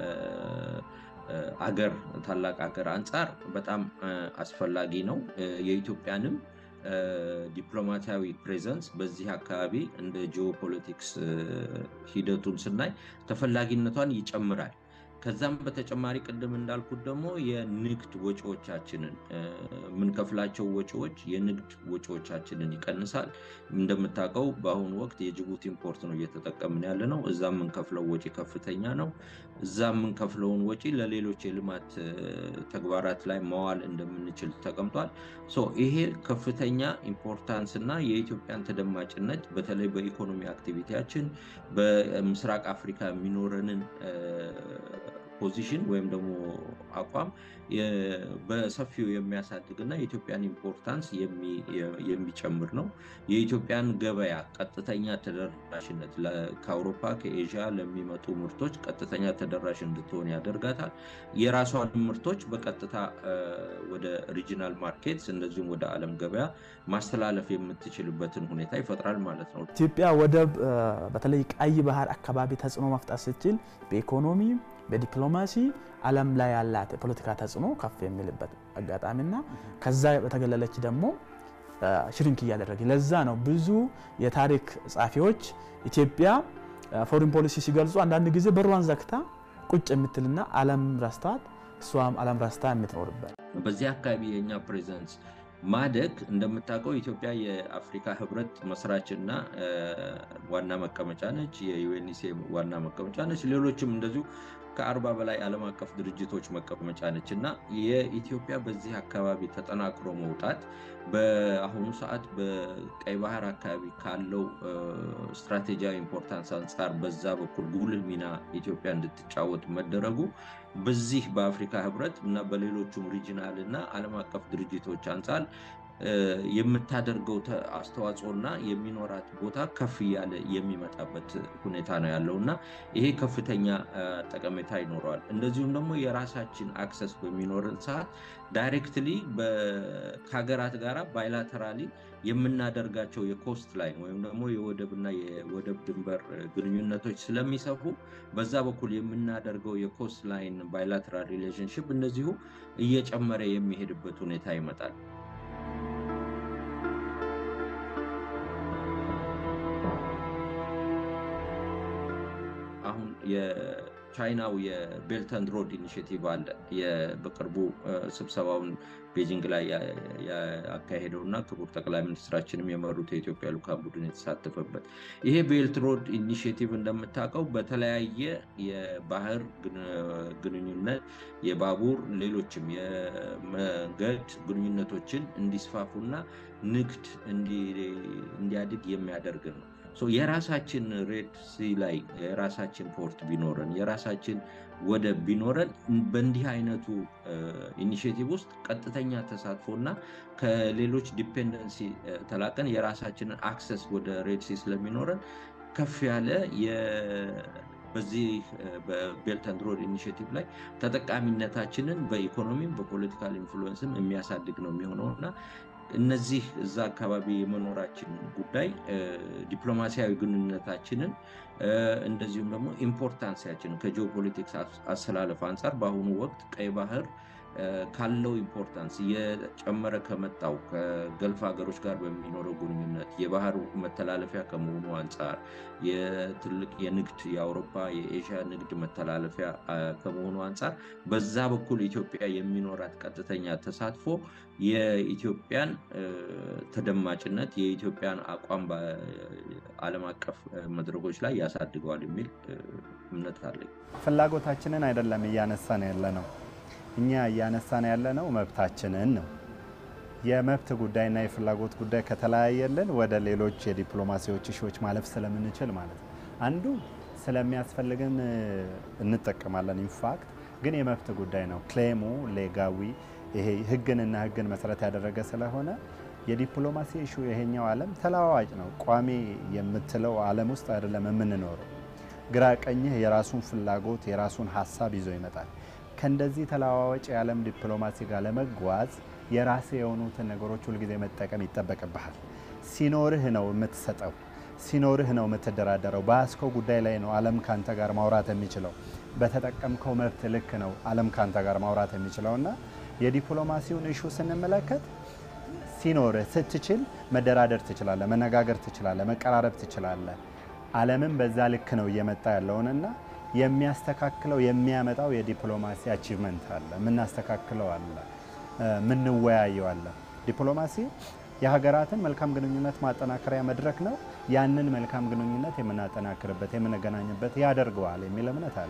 አገር ታላቅ አገር አንጻር በጣም አስፈላጊ ነው። የኢትዮጵያንም ዲፕሎማሲያዊ ፕሬዘንስ በዚህ አካባቢ እንደ ጂኦፖለቲክስ ሂደቱን ስናይ ተፈላጊነቷን ይጨምራል። ከዛም በተጨማሪ ቅድም እንዳልኩት ደግሞ የንግድ ወጪዎቻችንን ምን ከፍላቸው ወጪዎች የንግድ ወጪዎቻችንን ይቀንሳል። እንደምታውቀው በአሁኑ ወቅት የጅቡቲ ኢምፖርት ነው እየተጠቀምን ያለ ነው። እዛም ምን ከፍለው ወጪ ከፍተኛ ነው። እዛም ምን ከፍለውን ወጪ ለሌሎች የልማት ተግባራት ላይ ማዋል እንደምንችል ተቀምጧል። ሶ ይሄ ከፍተኛ ኢምፖርታንስ እና የኢትዮጵያን ተደማጭነት በተለይ በኢኮኖሚ አክቲቪቲያችን በምስራቅ አፍሪካ የሚኖረንን ፖዚሽን ወይም ደግሞ አቋም በሰፊው የሚያሳድግና የኢትዮጵያን ኢምፖርታንስ የሚጨምር ነው። የኢትዮጵያን ገበያ ቀጥተኛ ተደራሽነት ከአውሮፓ ከኤዥያ ለሚመጡ ምርቶች ቀጥተኛ ተደራሽ እንድትሆን ያደርጋታል። የራሷን ምርቶች በቀጥታ ወደ ሪጂናል ማርኬትስ እንደዚሁም ወደ ዓለም ገበያ ማስተላለፍ የምትችልበትን ሁኔታ ይፈጥራል ማለት ነው። ኢትዮጵያ ወደብ በተለይ ቀይ ባህር አካባቢ ተጽዕኖ መፍጠር ስትችል በኢኮኖሚ በዲፕሎማሲ ዓለም ላይ ያላት ፖለቲካ ተጽዕኖ ከፍ የሚልበት አጋጣሚና ከዛ በተገለለች ደግሞ ሽሪንክ እያደረገ ለዛ ነው ብዙ የታሪክ ጻፊዎች ኢትዮጵያ ፎሪን ፖሊሲ ሲገልጹ አንዳንድ ጊዜ በሩዋን ዘግታ ቁጭ የምትልና ዓለም ራስታት እሷም ዓለም ራስታ የምትኖርበት በዚህ አካባቢ የኛ ፕሬዘንስ ማደግ እንደምታውቀው ኢትዮጵያ የአፍሪካ ህብረት መስራችና ዋና መቀመጫ ነች። የዩኤንሲ ዋና መቀመጫ ነች። ሌሎችም እንደዚሁ ከአርባ በላይ ዓለም አቀፍ ድርጅቶች መቀመጫ ነች እና የኢትዮጵያ በዚህ አካባቢ ተጠናክሮ መውጣት በአሁኑ ሰዓት በቀይ ባህር አካባቢ ካለው ስትራቴጂያዊ ኢምፖርታንስ አንጻር በዛ በኩል ጉልህ ሚና ኢትዮጵያ እንድትጫወት መደረጉ በዚህ በአፍሪካ ህብረት እና በሌሎችም ሪጂናል እና ዓለም አቀፍ ድርጅቶች አንጻር የምታደርገው አስተዋጽኦና የሚኖራት ቦታ ከፍ ያለ የሚመጣበት ሁኔታ ነው ያለውና ይሄ ከፍተኛ ጠቀሜታ ይኖረዋል። እንደዚሁም ደግሞ የራሳችን አክሰስ በሚኖርን ሰዓት ዳይሬክትሊ በሀገራት ጋራ ባይላተራሊ የምናደርጋቸው የኮስት ላይን ወይም ደግሞ የወደብና የወደብ ድንበር ግንኙነቶች ስለሚሰፉ በዛ በኩል የምናደርገው የኮስት ላይን ባይላተራል ሪሌሽንሺፕ እንደዚሁ እየጨመረ የሚሄድበት ሁኔታ ይመጣል። አሁን የቻይናው የቤልት ኤንድ ሮድ ኢኒሺየቲቭ አለ። በቅርቡ ስብሰባውን ቤጂንግ ላይ ያካሄደውና ክቡር ጠቅላይ ሚኒስትራችንም የመሩት የኢትዮጵያ ልዑካን ቡድን የተሳተፈበት ይሄ ቤልት ሮድ ኢኒሺየቲቭ እንደምታውቀው በተለያየ የባህር ግንኙነት የባቡር ሌሎችም የመንገድ ግንኙነቶችን እንዲስፋፉና ንግድ እንዲያድግ የሚያደርግ ነው። የራሳችን ሬድ ሲ ላይ የራሳችን ፖርት ቢኖረን የራሳችን ወደብ ቢኖረን በእንዲህ አይነቱ ኢኒሺየቲቭ ውስጥ ቀጥተኛ ተሳትፎና ከሌሎች ዲፔንደንሲ ተላቀን የራሳችንን አክሰስ ወደ ሬድ ሲ ስለሚኖረን ከፍ ያለ በዚህ በቤልት ኤንድ ሮድ ኢኒሺየቲቭ ላይ ተጠቃሚነታችንን በኢኮኖሚም በፖለቲካል ኢንፍሉዌንስም የሚያሳድግ ነው የሚሆነውና እነዚህ እዛ አካባቢ የመኖራችን ጉዳይ ዲፕሎማሲያዊ ግንኙነታችንን እንደዚሁም ደግሞ ኢምፖርታንሲያችንን ከጂኦፖለቲክስ አሰላለፍ አንጻር በአሁኑ ወቅት ቀይ ባህር ካለው ኢምፖርታንስ የጨመረ ከመጣው ከገልፍ ሀገሮች ጋር በሚኖረው ግንኙነት የባህር መተላለፊያ ከመሆኑ አንጻር የትልቅ የንግድ የአውሮፓ የኤዥያ ንግድ መተላለፊያ ከመሆኑ አንጻር በዛ በኩል ኢትዮጵያ የሚኖራት ቀጥተኛ ተሳትፎ የኢትዮጵያን ተደማጭነት የኢትዮጵያን አቋም በዓለም አቀፍ መድረኮች ላይ ያሳድገዋል የሚል እምነት አለኝ። ፍላጎታችንን አይደለም እያነሳን ያለ ነው። እኛ እያነሳን ያለ ነው መብታችንን ነው። የመብት ጉዳይና የፍላጎት ጉዳይ ከተለያየልን ወደ ሌሎች የዲፕሎማሲዎች እሾች ማለፍ ስለምንችል ማለት ነው። አንዱ ስለሚያስፈልገን እንጠቀማለን ኢንፋክት ግን የመብት ጉዳይ ነው። ክሌሙ ሌጋዊ ይሄ ህግንና ህግን መሰረት ያደረገ ስለሆነ የዲፕሎማሲ እሹ ይሄኛው ዓለም ተለዋዋጭ ነው። ቋሚ የምትለው ዓለም ውስጥ አይደለም የምንኖረው። ግራ ቀኝህ የራሱን ፍላጎት የራሱን ሐሳብ ይዞ ይመጣል። ከእንደዚህ ተለዋዋጭ የዓለም ዲፕሎማሲ ጋር ለመጓዝ የራስ የሆኑትን ነገሮች ሁሉ ጊዜ መጠቀም ይጠበቅብሃል። ሲኖርህ ነው የምትሰጠው፣ ሲኖርህ ነው የምትደራደረው። በአስኮ ጉዳይ ላይ ነው ዓለም ካንተ ጋር ማውራት የሚችለው። በተጠቀምከው መብት ልክ ነው ዓለም ካንተ ጋር ማውራት የሚችለውና የዲፕሎማሲውን እሹ ስንመለከት ሲኖርህ ስትችል መደራደር ትችላለህ፣ መነጋገር ትችላለህ፣ መቀራረብ ትችላለህ። ዓለምን በዛ ልክ ነው እየመጣ ያለውንና የሚያስተካክለው የሚያመጣው የዲፕሎማሲ አቺቭመንት አለ። ምናስተካክለው አለ፣ ምንወያየው አለ። ዲፕሎማሲ የሀገራትን መልካም ግንኙነት ማጠናከሪያ መድረክ ነው። ያንን መልካም ግንኙነት የምናጠናክርበት የምንገናኝበት ያደርገዋል የሚል እምነት አለ።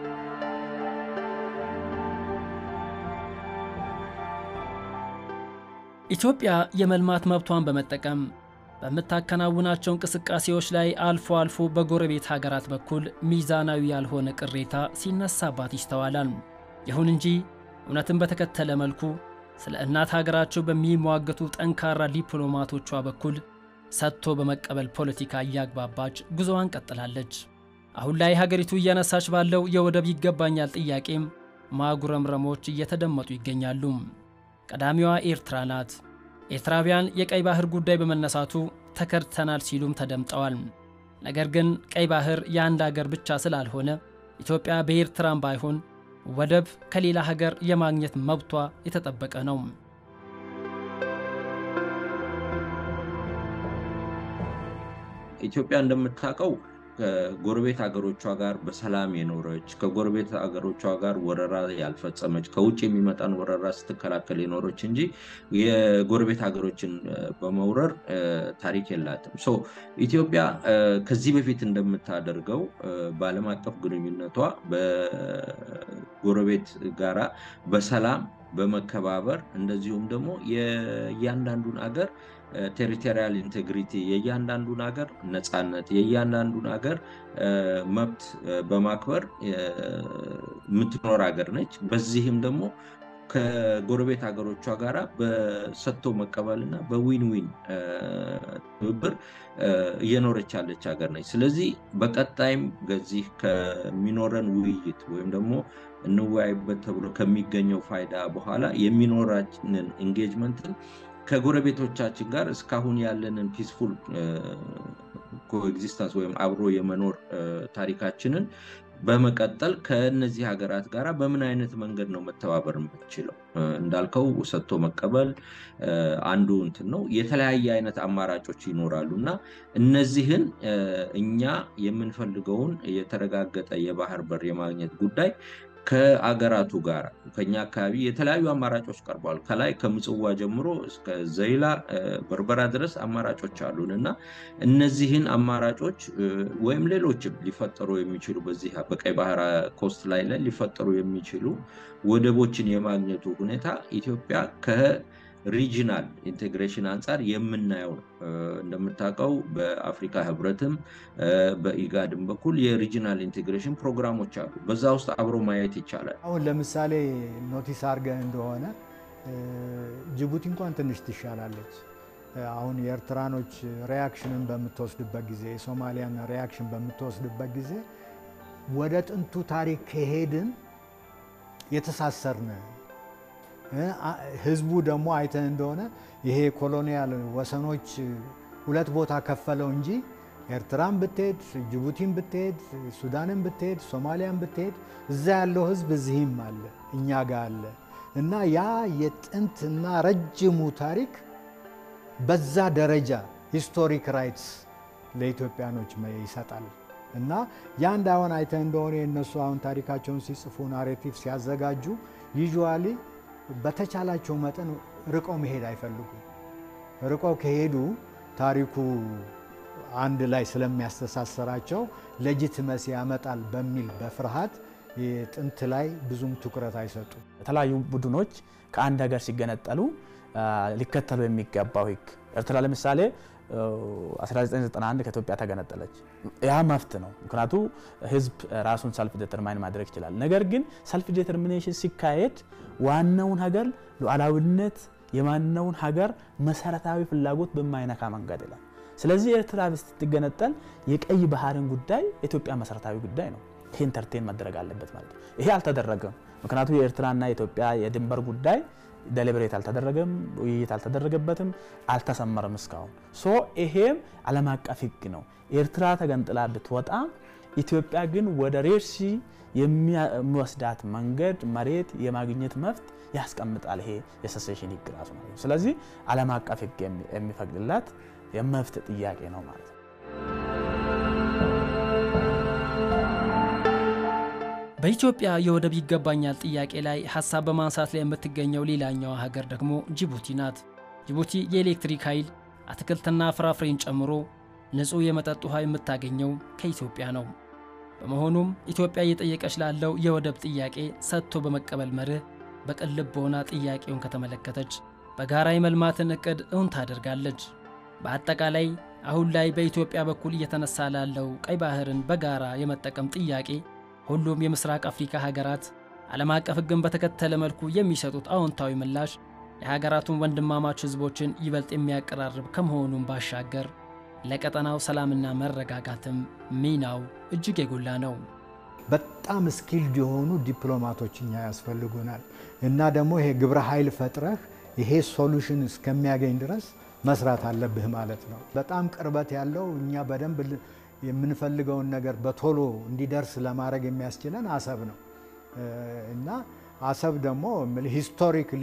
ኢትዮጵያ የመልማት መብቷን በመጠቀም በምታከናውናቸው እንቅስቃሴዎች ላይ አልፎ አልፎ በጎረቤት ሀገራት በኩል ሚዛናዊ ያልሆነ ቅሬታ ሲነሳባት ይስተዋላል። ይሁን እንጂ እውነትን በተከተለ መልኩ ስለ እናት ሀገራቸው በሚሟገቱ ጠንካራ ዲፕሎማቶቿ በኩል ሰጥቶ በመቀበል ፖለቲካ እያግባባች ጉዞዋን ቀጥላለች። አሁን ላይ ሀገሪቱ እያነሳች ባለው የወደብ ይገባኛል ጥያቄም ማጉረምረሞች እየተደመጡ ይገኛሉ። ቀዳሚዋ ኤርትራ ናት። ኤርትራውያን የቀይ ባህር ጉዳይ በመነሳቱ ተከድተናል ሲሉም ተደምጠዋል። ነገር ግን ቀይ ባህር የአንድ ሀገር ብቻ ስላልሆነ ኢትዮጵያ በኤርትራም ባይሆን ወደብ ከሌላ ሀገር የማግኘት መብቷ የተጠበቀ ነው። ኢትዮጵያ እንደምታውቀው ከጎረቤት ሀገሮቿ ጋር በሰላም የኖረች ከጎረቤት ሀገሮቿ ጋር ወረራ ያልፈጸመች ከውጭ የሚመጣን ወረራ ስትከላከል የኖረች እንጂ የጎረቤት ሀገሮችን በመውረር ታሪክ የላትም። ሶ ኢትዮጵያ ከዚህ በፊት እንደምታደርገው በዓለም አቀፍ ግንኙነቷ በጎረቤት ጋራ በሰላም በመከባበር እንደዚሁም ደግሞ የእያንዳንዱን ሀገር ቴሪቶሪያል ኢንቴግሪቲ የእያንዳንዱን ሀገር ነፃነት የእያንዳንዱን ሀገር መብት በማክበር የምትኖር ሀገር ነች። በዚህም ደግሞ ከጎረቤት ሀገሮቿ ጋራ በሰጥቶ መቀበልና በዊን ዊን ትብብር እየኖረች ያለች ሀገር ነች። ስለዚህ በቀጣይም ከዚህ ከሚኖረን ውይይት ወይም ደግሞ እንወያይበት ተብሎ ከሚገኘው ፋይዳ በኋላ የሚኖራችንን ኢንጌጅመንትን ከጎረቤቶቻችን ጋር እስካሁን ያለንን ፒስፉል ኮኤግዚስተንስ ወይም አብሮ የመኖር ታሪካችንን በመቀጠል ከነዚህ ሀገራት ጋራ በምን አይነት መንገድ ነው መተባበር የምንችለው? እንዳልከው ሰጥቶ መቀበል አንዱ እንትን ነው። የተለያየ አይነት አማራጮች ይኖራሉና እነዚህን እኛ የምንፈልገውን የተረጋገጠ የባህር በር የማግኘት ጉዳይ ከአገራቱ ጋር ከኛ አካባቢ የተለያዩ አማራጮች ቀርበዋል። ከላይ ከምጽዋ ጀምሮ እስከ ዘይላ በርበራ ድረስ አማራጮች አሉንና እነዚህን አማራጮች ወይም ሌሎችም ሊፈጠሩ የሚችሉ በዚህ በቀይ ባህር ኮስት ላይ ላይ ሊፈጠሩ የሚችሉ ወደቦችን የማግኘቱ ሁኔታ ኢትዮጵያ ከሪጂናል ኢንቴግሬሽን አንፃር የምናየው ነው። እንደምታውቀው በአፍሪካ ህብረትም በኢጋድም በኩል የሪጂናል ኢንቴግሬሽን ፕሮግራሞች አሉ። በዛ ውስጥ አብሮ ማየት ይቻላል። አሁን ለምሳሌ ኖቲስ አድርገን እንደሆነ ጅቡቲ እንኳን ትንሽ ትሻላለች። አሁን የኤርትራኖች ሪያክሽንን በምትወስድበት ጊዜ የሶማሊያን ሪያክሽን በምትወስድበት ጊዜ ወደ ጥንቱ ታሪክ ከሄድን የተሳሰርን ህዝቡ ደግሞ አይተን እንደሆነ ይሄ ኮሎኒያል ወሰኖች ሁለት ቦታ ከፈለው እንጂ ኤርትራን ብትሄድ ጅቡቲን ብትሄድ ሱዳንን ብትሄድ ሶማሊያን ብትሄድ እዛ ያለው ህዝብ እዚህም አለ እኛ ጋር አለ እና ያ የጥንትና ረጅሙ ታሪክ በዛ ደረጃ ሂስቶሪክ ራይትስ ለኢትዮጵያኖች ይሰጣል እና ያ እንዳይሆን አይተን እንደሆነ የነሱ አሁን ታሪካቸውን ሲጽፉ ናሬቲቭ ሲያዘጋጁ ዩዥዋሊ በተቻላቸው መጠን ርቀው መሄድ አይፈልጉም። ርቀው ከሄዱ ታሪኩ አንድ ላይ ስለሚያስተሳሰራቸው ሌጂቲመሲ ያመጣል በሚል በፍርሃት የጥንት ላይ ብዙም ትኩረት አይሰጡም። የተለያዩ ቡድኖች ከአንድ ሀገር ሲገነጠሉ ሊከተሉ የሚገባው ህግ ኤርትራ ለምሳሌ አስራ ዘጠኝ ዘጠና አንድ ከኢትዮጵያ ተገነጠለች ያ መፍት ነው ምክንያቱ ህዝብ ራሱን ሰልፍ ዲተርማይን ማድረግ ይችላል ነገር ግን ሰልፍ ዲተርሚኔሽን ሲካሄድ ዋናውን ሀገር ሉዓላዊነት የማንኛውን ሀገር መሰረታዊ ፍላጎት በማይነካ መንገድ ይላል ስለዚህ ኤርትራ ስትገነጠል የቀይ ባህርን ጉዳይ ኢትዮጵያ መሰረታዊ ጉዳይ ነው ይሄ ኢንተርቴን መደረግ አለበት ማለት ነው ይሄ አልተደረገም ምክንያቱ የኤርትራና የኢትዮጵያ የድንበር ጉዳይ ዴሊብሬት አልተደረገም ውይይት አልተደረገበትም አልተሰመረም እስካሁን ሶ ይሄም ዓለም አቀፍ ህግ ነው ኤርትራ ተገንጥላ ብትወጣ ኢትዮጵያ ግን ወደ ሬርሲ የሚወስዳት መንገድ መሬት የማግኘት መብት ያስቀምጣል ይሄ የሰሴሽን ህግ ራሱ ነው ስለዚህ ዓለም አቀፍ ህግ የሚፈቅድላት የመብት ጥያቄ ነው ማለት ነው በኢትዮጵያ የወደብ ይገባኛል ጥያቄ ላይ ሐሳብ በማንሳት ላይ የምትገኘው ሌላኛው ሀገር ደግሞ ጅቡቲ ናት ጅቡቲ የኤሌክትሪክ ኃይል አትክልትና ፍራፍሬን ጨምሮ ንጹህ የመጠጥ ውሃ የምታገኘው ከኢትዮጵያ ነው በመሆኑም ኢትዮጵያ እየጠየቀች ላለው የወደብ ጥያቄ ሰጥቶ በመቀበል መርህ በቅልብ ሆና ጥያቄውን ከተመለከተች በጋራ የመልማትን እቅድ እውን ታደርጋለች በአጠቃላይ አሁን ላይ በኢትዮጵያ በኩል እየተነሳ ላለው ቀይ ባህርን በጋራ የመጠቀም ጥያቄ ሁሉም የምስራቅ አፍሪካ ሀገራት ዓለም አቀፍ ህግን በተከተለ መልኩ የሚሰጡት አዎንታዊ ምላሽ የሀገራቱን ወንድማማች ህዝቦችን ይበልጥ የሚያቀራርብ ከመሆኑም ባሻገር ለቀጠናው ሰላምና መረጋጋትም ሚናው እጅግ የጎላ ነው በጣም ስኪልድ የሆኑ ዲፕሎማቶችኛ ያስፈልጉናል እና ደግሞ ይሄ ግብረ ኃይል ፈጥረህ ይሄ ሶሉሽን እስከሚያገኝ ድረስ መስራት አለብህ ማለት ነው በጣም ቅርበት ያለው እኛ በደንብ የምንፈልገውን ነገር በቶሎ እንዲደርስ ለማድረግ የሚያስችለን አሰብ ነው እና አሰብ ደግሞ ሂስቶሪካሊ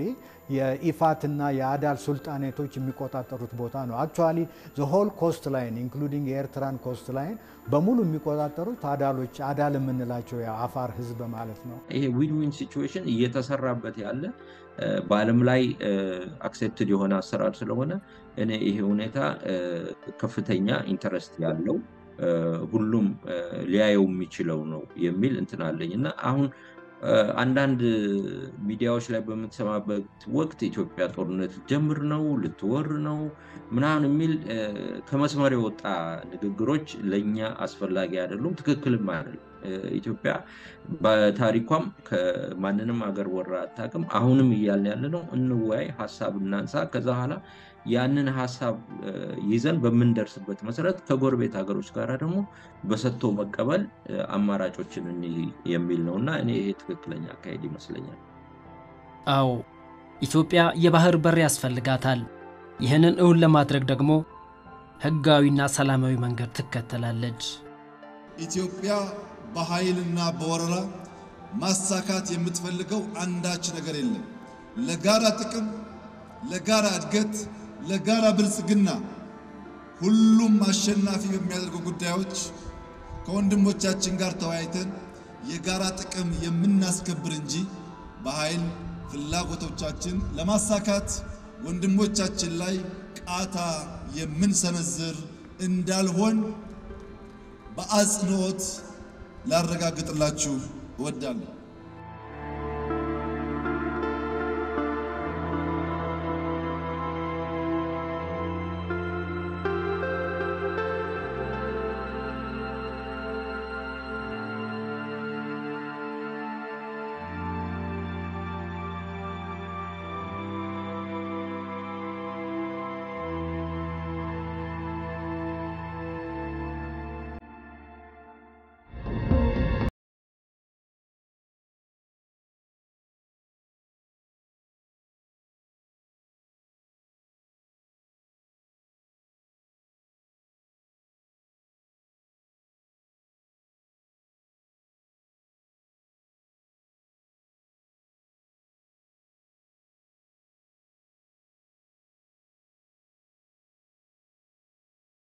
የኢፋትና የአዳል ሱልጣኔቶች የሚቆጣጠሩት ቦታ ነው አክቹአሊ ዘ ሆል ኮስት ላይን ኢንክሉዲንግ የኤርትራን ኮስት ላይን በሙሉ የሚቆጣጠሩት አዳሎች አዳል የምንላቸው የአፋር ህዝብ ማለት ነው ይሄ ዊን ዊን ሲቹዌሽን እየተሰራበት ያለ በአለም ላይ አክሴፕትድ የሆነ አሰራር ስለሆነ እኔ ይሄ ሁኔታ ከፍተኛ ኢንተረስት ያለው ሁሉም ሊያየው የሚችለው ነው የሚል እንትን አለኝና አሁን አንዳንድ ሚዲያዎች ላይ በመተሰማበት ወቅት ኢትዮጵያ ጦርነት ጀምር ነው ልትወር ነው ምናምን የሚል ከመስመር የወጣ ንግግሮች ለኛ አስፈላጊ አይደሉም ትክክልም አይደለም ኢትዮጵያ በታሪኳም ከማንንም ሀገር ወራ አታውቅም አሁንም እያልን ያለ ነው እንወያይ ሐሳብ እናንሳ ከዛ ኋላ ያንን ሐሳብ ይዘን በመንደርስበት መሰረት ከጎረቤት ሀገሮች ጋር ደግሞ በሰጥቶ መቀበል አማራጮችን የሚል ነውና እኔ ይሄ ትክክለኛ አካሄድ ይመስለኛል አዎ ኢትዮጵያ የባህር በር ያስፈልጋታል ይህንን እውን ለማድረግ ደግሞ ህጋዊና ሰላማዊ መንገድ ትከተላለች ኢትዮጵያ በኃይልና በወረራ ማሳካት የምትፈልገው አንዳች ነገር የለም ለጋራ ጥቅም ለጋራ እድገት ለጋራ ብልጽግና ሁሉም አሸናፊ በሚያደርጉ ጉዳዮች ከወንድሞቻችን ጋር ተወያይተን የጋራ ጥቅም የምናስከብር እንጂ በኃይል ፍላጎቶቻችን ለማሳካት ወንድሞቻችን ላይ ቃታ የምንሰነዝር እንዳልሆን በአጽንኦት ላረጋግጥላችሁ እወዳለሁ